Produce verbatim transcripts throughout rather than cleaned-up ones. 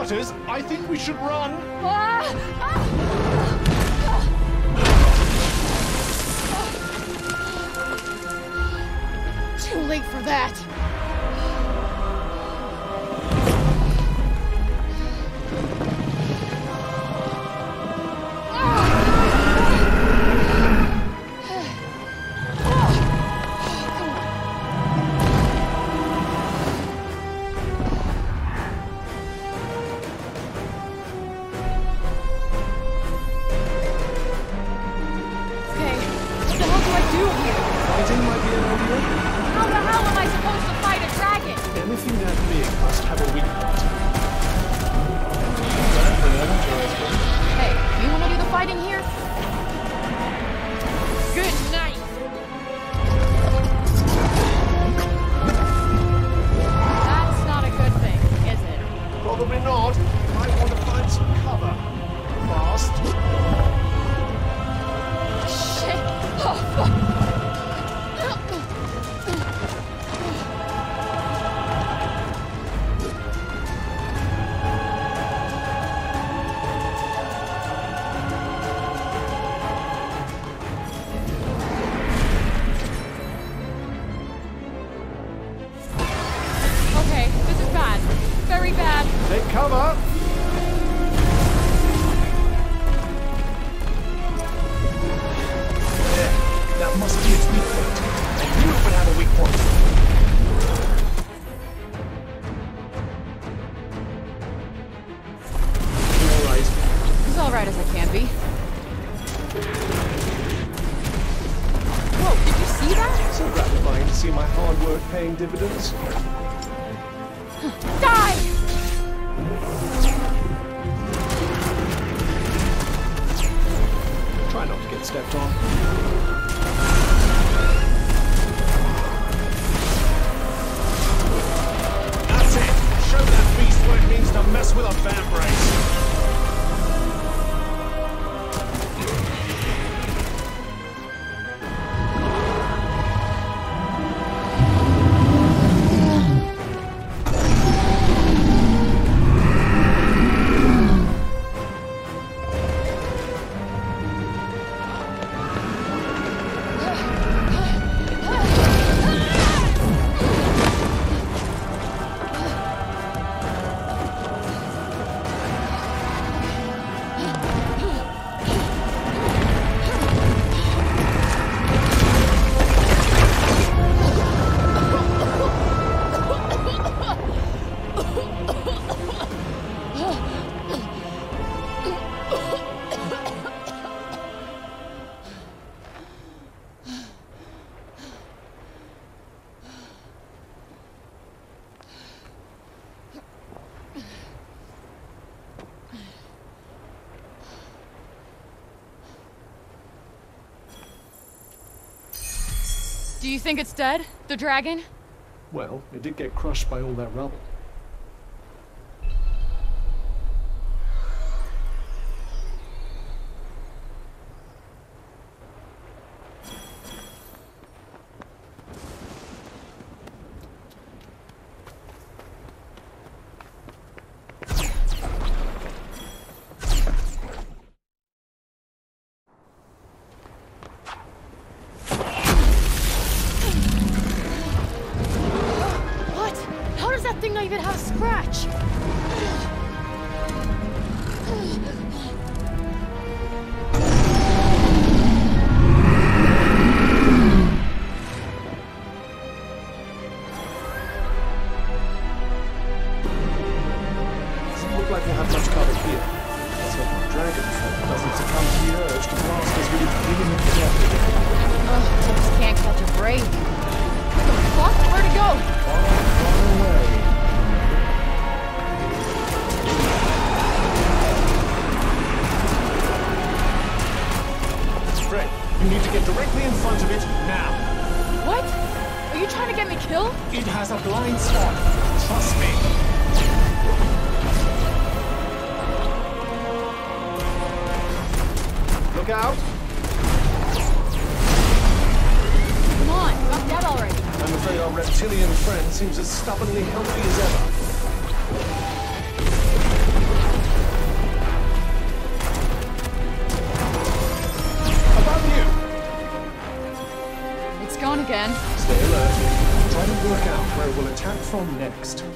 starters, I think we should run. Ah! Ah! Too late for that. Dividends. Die! Try not to get stepped on. That's it! Show that beast what it means to mess with a vambrace! Do you think it's dead? The dragon? Well, it did get crushed by all that rubble. Even have a scratch. Doesn't look like we'll have much cover here. Let's hope the dragon fella doesn't succumb to the urge to blast us with his brilliant projectile. Ugh, I just can't catch a break. What the fuck? Where'd it go? Far, far away. You need to get directly in front of it now. What? Are you trying to get me killed? It has a blind spot. Trust me. Look out. Come on, I'm dead already. I'm afraid our reptilian friend seems as stubbornly healthy as ever. man. Stay alert. Try to work out where it will attack from next.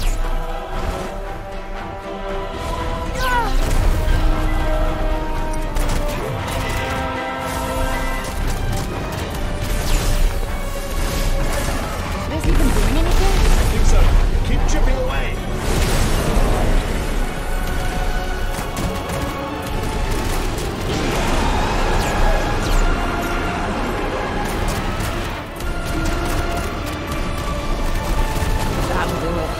Is this even doing anything? I think so. Keep chipping away. That'll do it.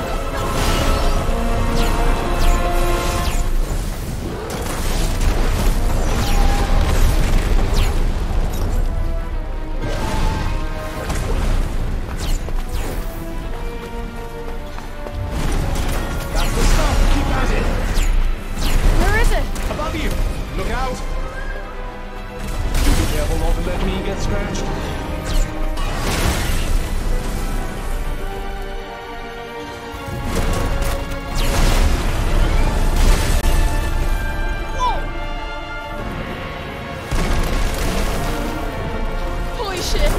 That's the stuff. Keep at it. Where is it? Above you. Look out. Be careful not to let me get scratched. Holy shit!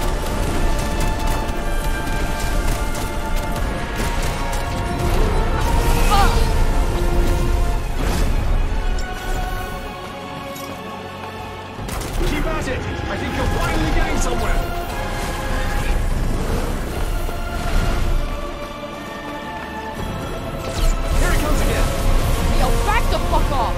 Keep at it. I think you're finally getting somewhere. Here it comes again. Yo, back the fuck off!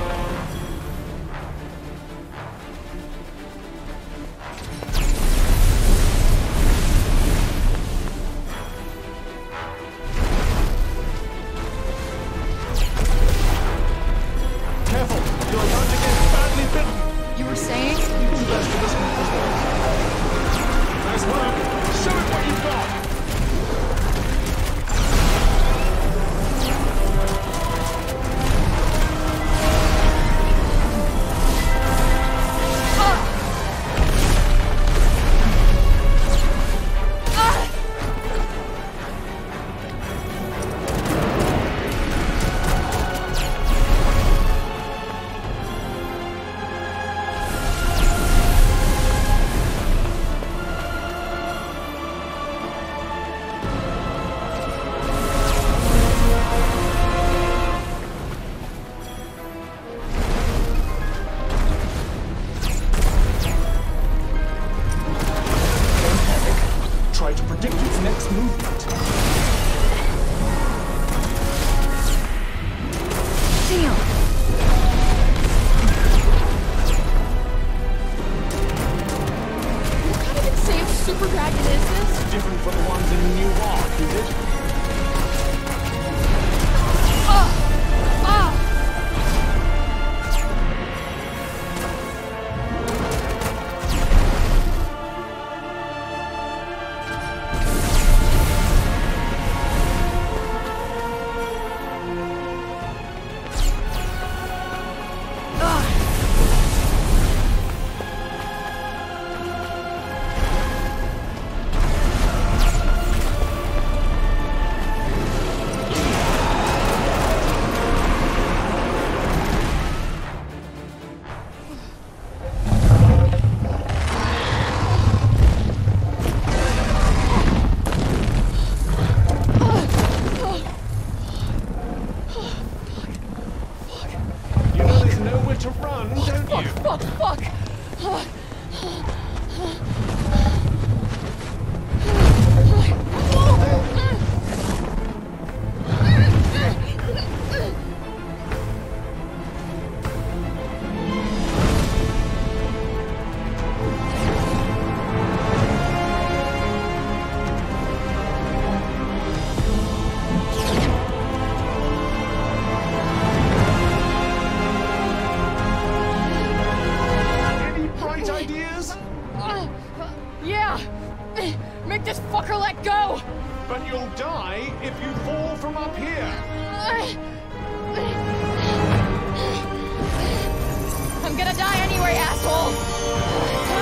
Careful. You're about to get badly bitten. You were saying? You do best to listen as well. Nice work. Show it what you've got. Try to predict its next movement. Damn! What kind of insane super dragon is this? Different from the ones in New Ark, is it? Ah! Ah! You know there's nowhere to run, don't Fuck, you? fuck, fuck! Any bright ideas? Yeah! Make this fucker let go! But you'll die if you fall from up here. I'm gonna die anyway, asshole!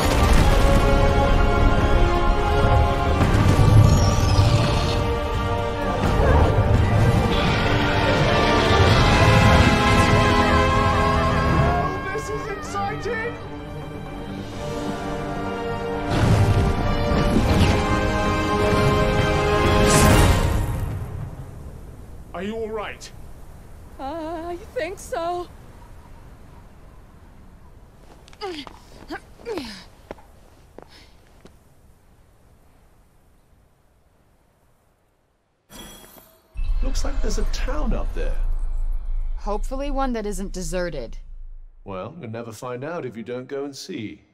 Oh, this is exciting! Are you all right? I think so. Looks like there's a town up there. Hopefully one that isn't deserted. Well, you'll never find out if you don't go and see.